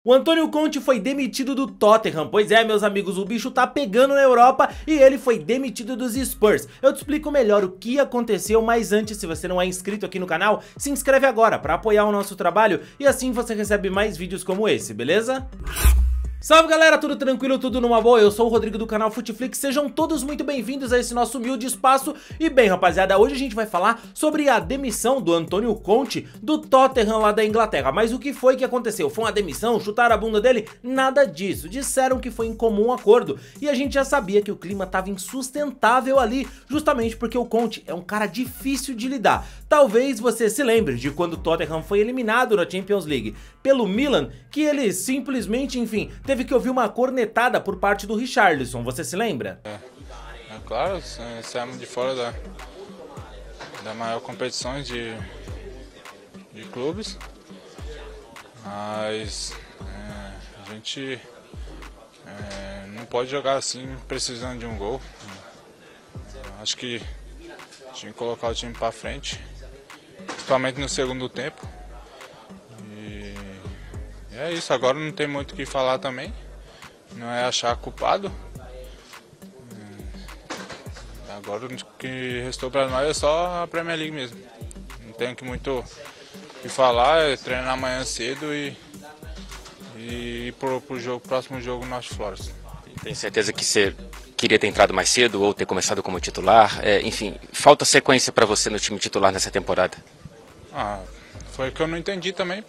O Antonio Conte foi demitido do Tottenham. Pois é, meus amigos, o bicho tá pegando na Europa e ele foi demitido dos Spurs. Eu te explico melhor o que aconteceu, mas antes, se você não é inscrito aqui no canal, se inscreve agora para apoiar o nosso trabalho e assim você recebe mais vídeos como esse, beleza? Salve galera, tudo tranquilo, tudo numa boa? Eu sou o Rodrigo do canal Futeflix, sejam todos muito bem-vindos a esse nosso humilde espaço. E bem rapaziada, hoje a gente vai falar sobre a demissão do Antonio Conte do Tottenham lá da Inglaterra. Mas o que foi que aconteceu? Foi uma demissão? Chutaram a bunda dele? Nada disso, disseram que foi em comum acordo. E a gente já sabia que o clima estava insustentável ali, justamente porque o Conte é um cara difícil de lidar. Talvez você se lembre de quando o Tottenham foi eliminado na Champions League pelo Milan, que ele simplesmente, enfim, teve que ouvir uma cornetada por parte do Richarlison, você se lembra? Claro, saímos de fora da maior competição de clubes, mas a gente não pode jogar assim precisando de um gol. Acho que tinha que colocar o time para frente, principalmente no segundo tempo. E é isso, agora não tem muito o que falar também, não é achar culpado. Agora o que restou para nós é só a Premier League mesmo. Não tem muito o que falar, é treinar amanhã cedo e ir pro próximo jogo no North Flores. Tem certeza que você queria ter entrado mais cedo ou ter começado como titular? Enfim, falta sequência para você no time titular nessa temporada? Foi o que eu não entendi também.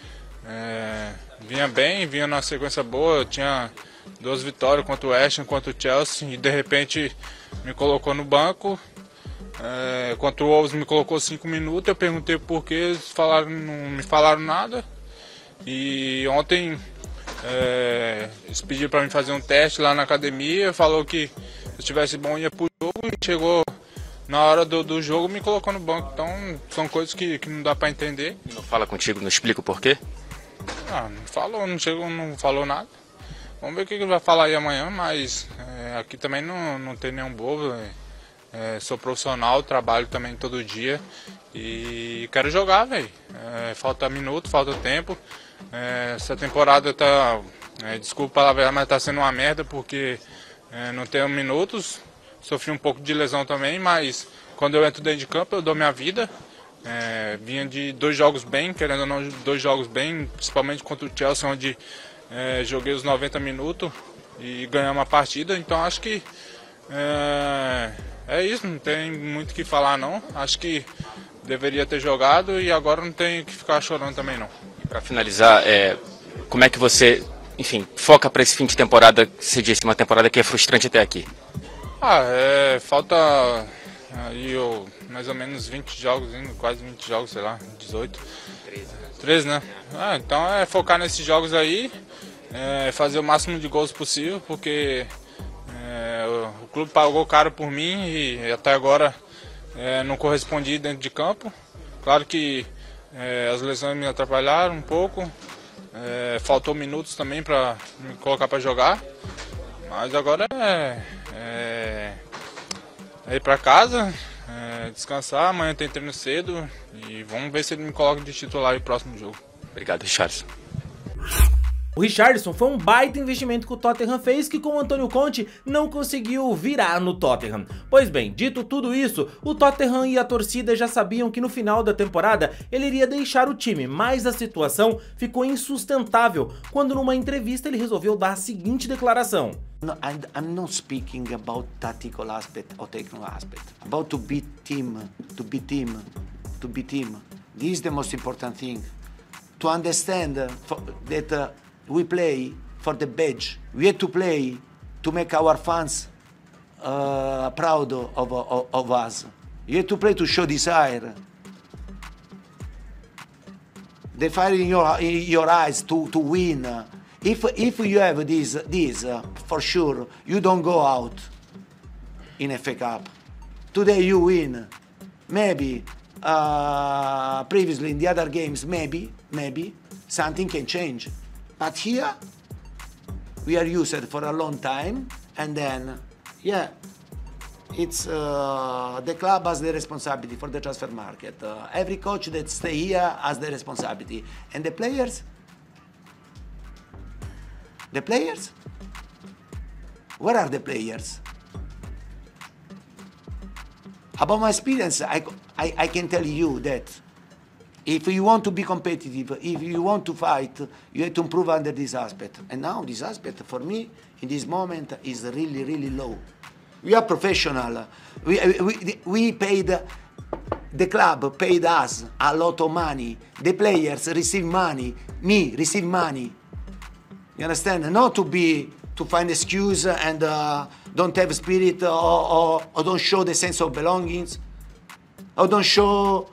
Vinha bem, vinha numa sequência boa, tinha 2 vitórias contra o West Ham, contra o Chelsea e de repente me colocou no banco. Contra o Wolves me colocou 5 minutos, eu perguntei por que, eles não me falaram nada. E ontem eles pediram para mim fazer um teste lá na academia, falou que se eu estivesse bom ia pro jogo e chegou na hora do jogo me colocou no banco. Então são coisas que não dá para entender. Não fala contigo, não explica o porquê? Não falou, não falou nada. Vamos ver o que ele vai falar aí amanhã, mas aqui também não tem nenhum bobo. Sou profissional, trabalho também todo dia e quero jogar, velho. Falta minuto, falta tempo. Essa temporada tá, desculpa a palavra, mas tá sendo uma merda porque não tenho minutos. Sofri um pouco de lesão também, mas quando eu entro dentro de campo eu dou minha vida. Vinha de 2 jogos bem, querendo ou não, 2 jogos bem, principalmente contra o Chelsea, onde joguei os 90 minutos e ganhamos a partida. Então acho que é isso, não tem muito o que falar não. Acho que deveria ter jogado e agora não tem que ficar chorando também não. Para finalizar, como é que você, enfim, foca para esse fim de temporada? Você disse uma temporada que é frustrante até aqui. Falta aí mais ou menos 20 jogos, quase 20 jogos, sei lá, 18. 13, né? Então é focar nesses jogos aí, fazer o máximo de gols possível, porque o clube pagou caro por mim e até agora não correspondi dentro de campo. Claro que as lesões me atrapalharam um pouco, faltou minutos também para me colocar para jogar, mas agora é ir para casa, descansar. Amanhã tem treino cedo e vamos ver se ele me coloca de titular no próximo jogo. Obrigado, Richarlison. O Richarlison foi um baita investimento que o Tottenham fez, que com o Antonio Conte não conseguiu virar no Tottenham. Pois bem, dito tudo isso, o Tottenham e a torcida já sabiam que no final da temporada ele iria deixar o time, mas a situação ficou insustentável quando numa entrevista ele resolveu dar a seguinte declaração. No, I'm not speaking about tactical aspect or technical aspect. About to beat team. This is the most important thing. To understand that we play for the badge. We have to play to make our fans proud of us. You have to play to show desire. The fire in your eyes to win. If you have this, for sure, you don't go out in FA Cup. Today you win. Maybe previously in the other games, maybe something can change. But here, we are used for a long time, and then, yeah, it's the club has the responsibility for the transfer market. Every coach that stay here has the responsibility, and the players The players? Where are the players? About my experience, I can tell you that if you want to be competitive, if you want to fight, you have to improve under this aspect. And now this aspect, for me, in this moment, is really, really low. We are professional. We paid, the club paid us a lot of money. The players receive money. Me receive money. You understand? Not to find excuse and don't have spirit or don't show the sense of belongings or don't show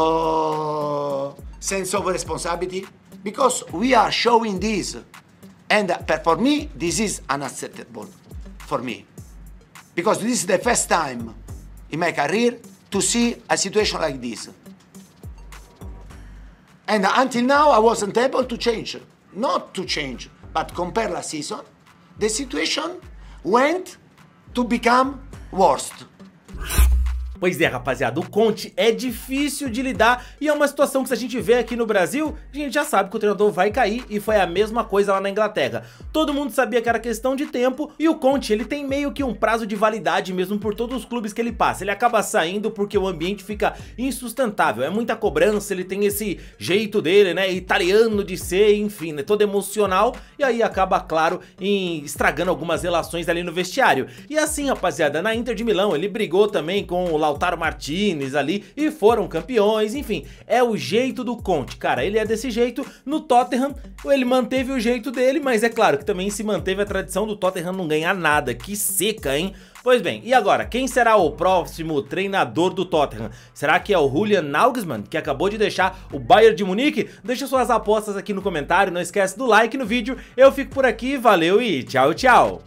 sense of responsibility, because we are showing this, and for me this is unacceptable for me, because this is the first time in my career to see a situation like this, and until now I wasn't able to change, not to change, but compare last season, the situation went to become worse. Pois é, rapaziada, o Conte é difícil de lidar e é uma situação que, se a gente vê aqui no Brasil, a gente já sabe que o treinador vai cair, e foi a mesma coisa lá na Inglaterra. Todo mundo sabia que era questão de tempo, e o Conte, ele tem meio que um prazo de validade mesmo por todos os clubes que ele passa. Ele acaba saindo porque o ambiente fica insustentável, é muita cobrança, ele tem esse jeito dele, né, italiano de ser, enfim, né, todo emocional, e aí acaba, claro, estragando algumas relações ali no vestiário. E assim, rapaziada, na Inter de Milão, ele brigou também com o Lautaro Martinez ali e foram campeões, enfim, é o jeito do Conte, cara, ele é desse jeito. No Tottenham ele manteve o jeito dele, mas é claro que também se manteve a tradição do Tottenham não ganhar nada, que seca, hein? Pois bem, e agora, quem será o próximo treinador do Tottenham? Será que é o Julian Nagelsmann, que acabou de deixar o Bayern de Munique? Deixa suas apostas aqui no comentário, não esquece do like no vídeo, eu fico por aqui, valeu e tchau, tchau!